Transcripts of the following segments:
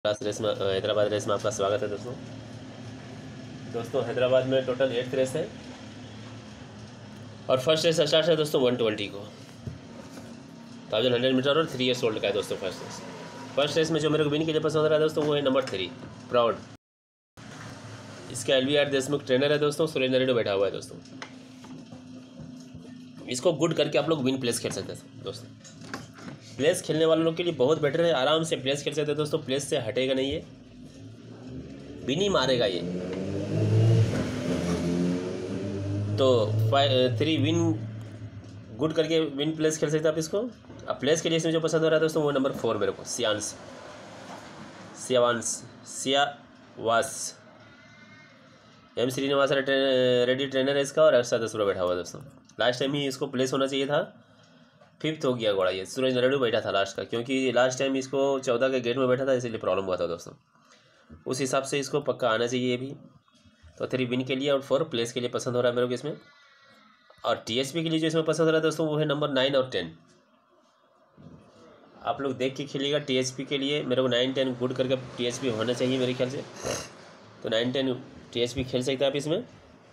Hyderabad race में आपका स्वागत है दोस्तों। हैदराबाद में टोटल 8 रेस है और फर्स्ट रेस स्टार्ट है दोस्तों 120 को 1100 मीटर और 3 ईयर्स ओल्ड का है दोस्तों। फर्स्ट रेस में जो मेरे को विन के लिए पसंद आ रहा है दोस्तों वो है नंबर 3 प्राउड। इसका LVR देशमुख ट्रेनर है दोस्तों। सुरेंद्र रेड्डी बैठा हुआ है दोस्तों। इसको गुड करके आप लोग विन प्लेस खेल सकते हैं दोस्तों। प्लेस खेलने वाले लोग के लिए बहुत बेटर है, आराम से प्लेस खेल सकते हैं दोस्तों। प्लेस से हटेगा नहीं, ये विन ही मारेगा ये। तो 3 विन गुड करके विन प्लेस खेल सकते हैं आप इसको। अब प्लेस के लिए इसमें जो पसंद हो रहा है दोस्तों वो नंबर 4 मेरे को सियावास एम श्रीनिवास रेड्डी ट्रेनर है इसका और अरशद असुरा बैठा हुआ है दोस्तों। लास्ट टाइम ही इसको प्लेस होना चाहिए था, 5th हो गया घोड़ा ये। सूरज नरेडू बैठा था लास्ट का, क्योंकि लास्ट टाइम इसको 14 के गेट में बैठा था, इसीलिए प्रॉब्लम हुआ था दोस्तों। उस हिसाब से इसको पक्का आना चाहिए ये भी। तो 3 विन के लिए और 4 प्लेस के लिए पसंद हो रहा है मेरे को इसमें। और TSP के लिए जो इसमें पसंद हो रहा है दोस्तों वो है नंबर 9 और 10। आप लोग देख के खेलिएगा। TSP के लिए मेरे को 9, 10 गुड करके TSP होना चाहिए मेरे ख्याल से। तो 9, 10 TSP खेल सकते हैं आप इसमें।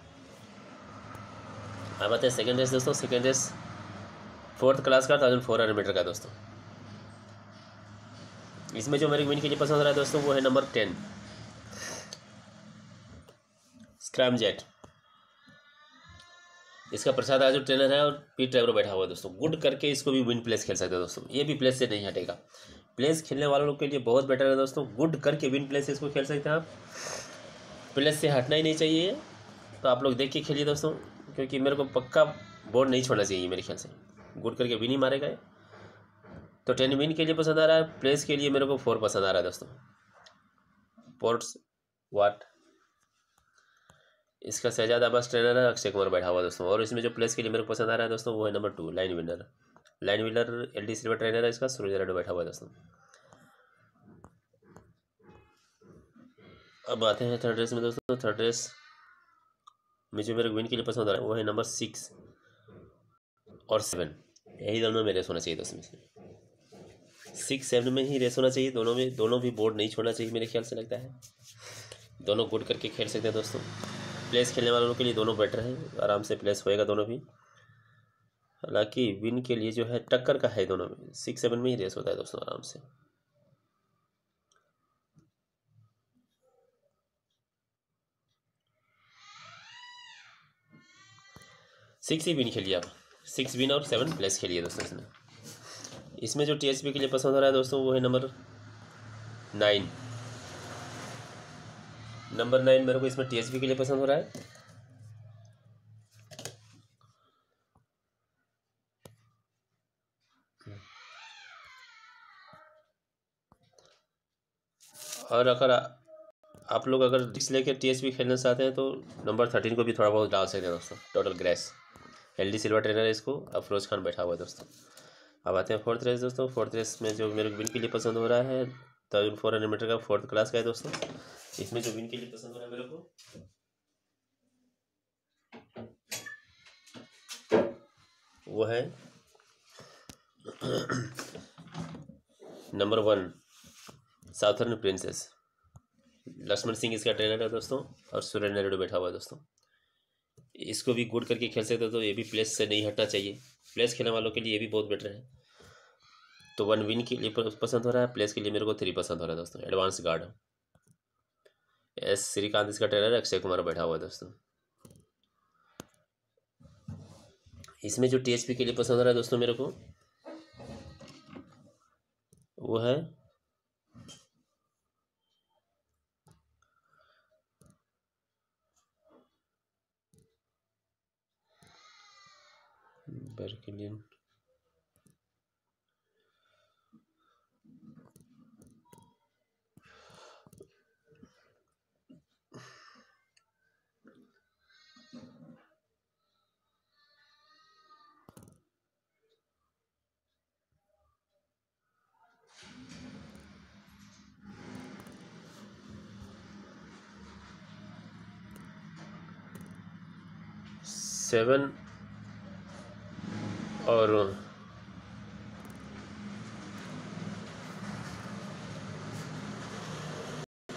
अब आते हैं सेकेंड रेस दोस्तों। सेकेंड रेस 4th क्लास का 1400 मीटर का दोस्तों। इसमें जो मेरे को विन के लिए पसंद हो रहा है दोस्तों वो है नंबर 10 स्क्रैम जेट। इसका प्रसाद आज जो ट्रेनर है और पीट ड्राइवर बैठा हुआ है दोस्तों। गुड करके इसको भी विन प्लेस खेल सकते हैं दोस्तों। ये भी प्लेस से नहीं हटेगा। प्लेस खेलने वालों लोग के लिए बहुत बेटर है दोस्तों। गुड करके विन प्लेस इसको खेल सकते हैं आप। प्लेस से हटना ही नहीं चाहिए। तो आप लोग देख के खेलिए दोस्तों, क्योंकि मेरे को पक्का बोर्ड नहीं छोड़ना चाहिए मेरे ख्याल से। गुड करके विन ही मारेगा। तो 10 विन के लिए पसंद आ रहा है। प्लेस के लिए मेरे को 4 पसंद आ रहा है दोस्तों। पोर्ट्स वाट इसका शहजाद अब्बास ट्रेनर है, अक्षय कुमार बैठा हुआ दोस्तों। और इसमें जो प्लेस के लिए मेरे को पसंद आ रहा है दोस्तों वो है number 2 line winner LD silver trainer है इसका। सूरज रेड्डी बैठा हुआ है दोस्तों। अब आते हैं थर्ड रेस में दोस्तों। थर्ड रेस में जो मेरे को विन के लिए पसंद आ रहा है वो है नंबर 6 और 7। यही दोनों में रेस होना चाहिए दोस्तों। 6, 7 में ही रेस होना चाहिए दोनों में। दोनों भी बोर्ड नहीं छोड़ना चाहिए मेरे ख्याल से लगता है। दोनों गुड करके खेल सकते हैं दोस्तों। प्लेस खेलने वालों के लिए दोनों बेटर है, आराम से प्लेस होएगा दोनों भी। हालांकि विन के लिए जो है टक्कर का है दोनों में। 6, 7 में ही रेस होता है दोस्तों आराम से। सिक्स ही विन खेलिए आप। 6 विन और 7 प्लेस खेलिए दोस्तों। इसमें जो TSP के लिए पसंद हो रहा है दोस्तों वो है नंबर 9। नंबर 9 मेरे को इसमें TSP के लिए पसंद हो रहा है। और अगर आप लोग अगर रिस्क लेकर TSP खेलना चाहते हैं तो नंबर 13 को भी थोड़ा बहुत डाल सकते हैं दोस्तों। Total grace LD silver trainer है इसको। अफरोज खान बैठा हुआ है दोस्तों। अब आते हैं 4th रेस दोस्तों। 4th रेस में जो मेरे को विन के लिए पसंद हो रहा है 1400 मीटर का 4th क्लास का है दोस्तों। इसमें जो विन के लिए पसंद हो रहा है मेरे को वो है number 1 southern princess. Laxman Singh इसका ट्रेनर है दोस्तों और सुरेंद्र रेड्डी बैठा हुआ है दोस्तों। इसको भी गुड करके खेल सकते हो तो ये भी प्लेस से नहीं हटना चाहिए। प्लेस खेलने वालों के लिए ये भी बहुत बेटर है। तो 1 विन के लिए पसंद हो रहा है। प्लेस के लिए मेरे को 3 पसंद हो रहा है दोस्तों। एडवांस गार्ड S श्रीकांत इसका ट्रेनर है। अक्षय कुमार बैठा हुआ है दोस्तों। इसमें जो TSP के लिए पसंद हो रहा है दोस्तों मेरे को वो है बर्किलियन। सेवन और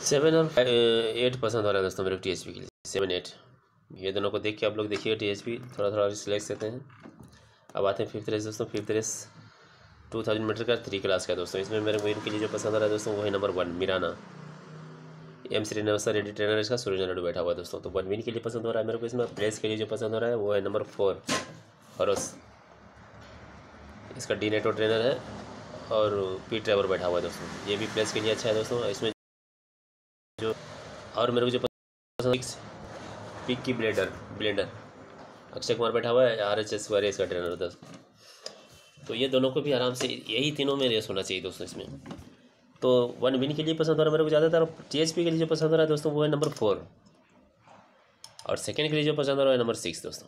7 और 8 पसंद हो रहा है दोस्तों मेरे को THP के लिए। 7 8 ये दोनों को देख के आप लोग देखिएगा THP थोड़ा थोड़ा सिलेक्ट करते हैं। अब आते हैं फिफ्थ रेस दोस्तों। फिफ्थ रेस 2000 मीटर का 3 क्लास का दोस्तों। इसमें मेरे को इनके लिए जो पसंद आ रहा है दोस्तों वो है number 1 Mirana. M Srinivasa Reddy trainer इसका, सूरज नायडू बैठा हुआ है दोस्तों। तो 1 विन के लिए पसंद हो रहा है मेरे को। इसमें प्लेस के लिए जो पसंद हो रहा है वो है नंबर 4 हरोस। इसका डी नेटो ट्रेनर है और पी ट्रेवर बैठा हुआ है दोस्तों। ये भी प्लेस के लिए अच्छा है दोस्तों। इसमें जो और मेरे को जो पसंद पिक की ब्लेंडर अक्षय कुमार बैठा हुआ है। RHS वाले इसका ट्रेनर दोस्तों। तो ये दोनों को भी आराम से यही तीनों में रेस होना चाहिए दोस्तों इसमें। तो 1 विन के लिए पसंद हो रहा है मेरे को ज़्यादातर। THP के लिए जो पसंद हो रहा है दोस्तों वो है नंबर 4 और सेकंड के लिए जो पसंद हो रहा है नंबर 6 दोस्तों।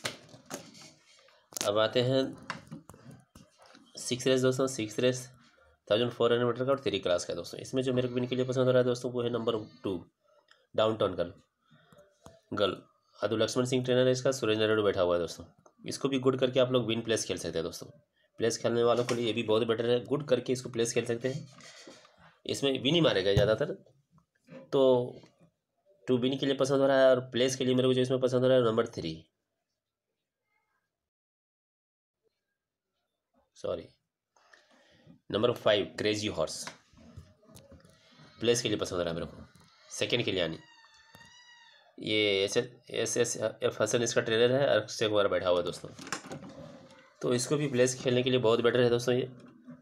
अब आते हैं 6 रेस दोस्तों। 6 रेस 1400 मीटर का और 3 क्लास का दोस्तों। इसमें जो मेरे को विन के लिए पसंद हो रहा है दोस्तों वो है नंबर 2 डाउनटाउन गर्ल। अदु लक्ष्मण सिंह ट्रेनर है इसका, सूरज नायडू बैठा हुआ है दोस्तों। इसको भी गुड करके आप लोग विन प्लेस खेल सकते हैं दोस्तों। प्लेस खेलने वालों के लिए ये भी बहुत बेटर है। गुड करके इसको प्लेस खेल सकते हैं। इसमें विन ही मारेगा ज़्यादातर। तो 2 विन के लिए पसंद हो रहा है और प्लेस के लिए मेरे को जो इसमें पसंद हो रहा है number 3 number 5 crazy horse. Place के लिए पसंद हो रहा है मेरे को। सेकंड के लिए यानी ये SSF हसन इसका ट्रेनर है। अक्षय कुमार बैठा हुआ है दोस्तों। तो इसको भी प्लेस खेलने के लिए बहुत बेटर है दोस्तों ये।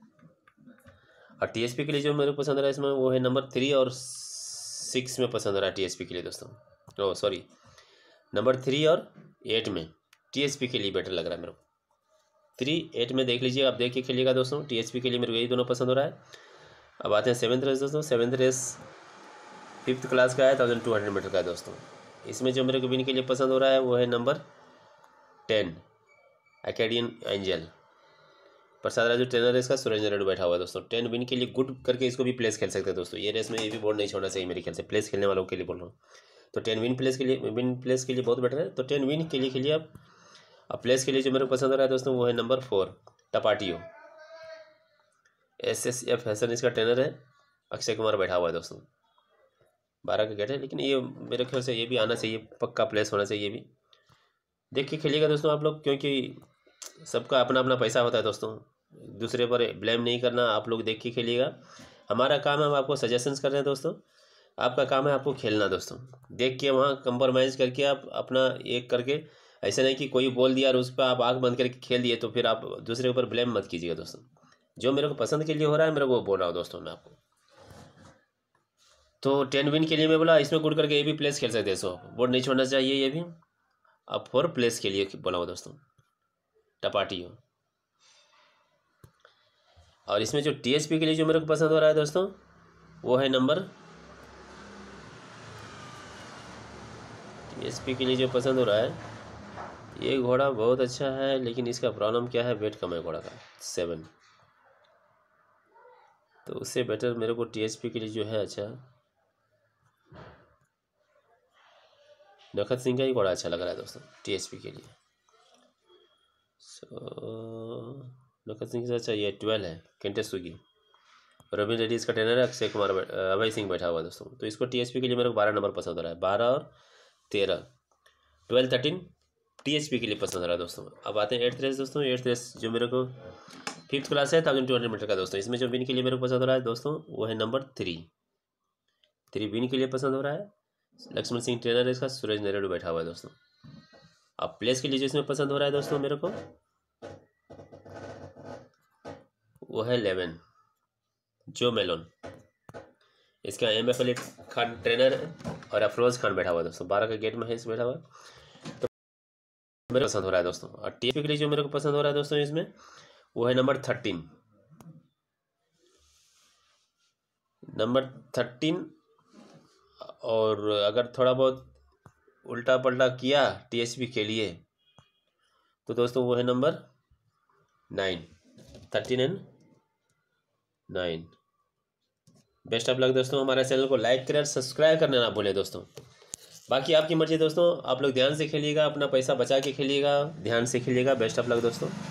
और THP के लिए जो मेरे को पसंद आ रहा है इसमें वो है नंबर 3 और 6 में पसंद आ रहा है THP के लिए दोस्तों। ओ सॉरी, नंबर 3 और 8 में THP के लिए बेटर लग रहा है मेरे को। 3 8 में देख लीजिए, आप देख के खेलिएगा दोस्तों। THP के लिए मेरे को यही दोनों पसंद हो रहा है। अब आते हैं 7th रेस दोस्तों। 7th रेस 5th क्लास का है, 1200 मीटर का है दोस्तों। इसमें जो मेरे को विन के लिए पसंद हो रहा है वो है number 10 Acadian angel. Prasad Raju trainer है इसका, सूरज नायडू बैठा हुआ है दोस्तों। 10 विन के लिए गुड करके इसको भी प्लेस खेल सकते हैं दोस्तों। ये रेस में ये भी बोर्ड नहीं छोड़ना चाहिए मेरे ख्याल से, प्लेस खेलने वालों के लिए बोल रहा हूँ। तो 10 विन प्लेस के लिए बहुत बेटर है। तो 10 विन के लिए खेलिए आप। अब प्लेस के लिए जो मेरे को पसंद हो रहा है दोस्तों वो है नंबर 4 टपाटियो। SSF हसन इसका ट्रेनर है। अक्षय कुमार बैठा हुआ है दोस्तों। 12 का गेट है, लेकिन ये मेरे ख्याल से ये भी आना चाहिए, पक्का प्लेस होना चाहिए। ये भी देख के खेलिएगा दोस्तों आप लोग, क्योंकि सबका अपना अपना पैसा होता है दोस्तों। दूसरे पर ब्लेम नहीं करना, आप लोग देख के खेलिएगा। हमारा काम है हम आपको सजेशंस कर रहे हैं दोस्तों। आपका काम है आपको खेलना दोस्तों। देख के वहाँ कंप्रोमाइज़ करके आप अपना एक करके, ऐसा नहीं कि कोई बोल दिया और उस पर आप आँख बंद करके खेल दिए, तो फिर आप दूसरे ऊपर ब्लेम मत कीजिएगा दोस्तों। जो मेरे को पसंद के लिए हो रहा है मेरे को वो बोल रहा हूँ दोस्तों मैं आपको। तो 10 विन के लिए मैं बोला इसमें गुड करके ये भी प्लेस खेल सकते हैं। सो बोर्ड नहीं छोड़ना चाहिए ये भी। अब 4 प्लेस के लिए बोला हूँ दोस्तों टपाटियो। और इसमें जो THP के लिए जो मेरे को पसंद हो रहा है दोस्तों वो है नंबर THP के लिए जो पसंद हो रहा है, ये घोड़ा बहुत अच्छा है, लेकिन इसका प्रॉब्लम क्या है, वेट कम है घोड़ा का 7। तो उससे बेटर मेरे को THP के लिए जो है अच्छा नखत सिंह का ही घोड़ा अच्छा लग रहा है दोस्तों THP के लिए। नखत सिंह से अच्छा ये 12 है केंटेसुगी। रवि रेड्डी इसका ट्रेनर है। अक्षय कुमार अभय सिंह बैठा हुआ है दोस्तों। तो इसको THP के लिए मेरे को 12 नंबर पसंद हो रहा है। 12 और 13 12 13 THP के लिए पसंद आ रहा है दोस्तों। अब आते हैं 8th रेस दोस्तों। 8th रेस जो मेरे को 5th क्लास है, 1200 मीटर का दोस्तों। इसमें जो विन के लिए मेरे को पसंद हो रहा है दोस्तों वो है नंबर 3 विन के लिए पसंद हो रहा है। लक्ष्मण सिंह ट्रेनर है इसका, सूरज नायडू बैठा हुआ है दोस्तों। अब प्लेस के लिए जो इसमें पसंद हो रहा है दोस्तों मेरे को वो है 11 जो मेलोन। इसका MF अली खान ट्रेनर है और अफरोज खान बैठा हुआ है दोस्तों। 12 का गेट में है इस बैठा हुआ। तो मेरे को पसंद हो रहा है दोस्तों। और THP के लिए जो मेरे को पसंद हो रहा है दोस्तों इसमें वो है नंबर 13। और अगर थोड़ा बहुत उल्टा पल्टा किया THP के लिए तो दोस्तों वो है number 9 13 and 9। Best of luck दोस्तों। हमारे चैनल को लाइक करें, सब्सक्राइब करना ना भूलें दोस्तों। बाकी आपकी मर्जी दोस्तों, आप लोग ध्यान से खेलिएगा, अपना पैसा बचा के खेलिएगा, ध्यान से खेलिएगा। बेस्ट ऑफ लक दोस्तों।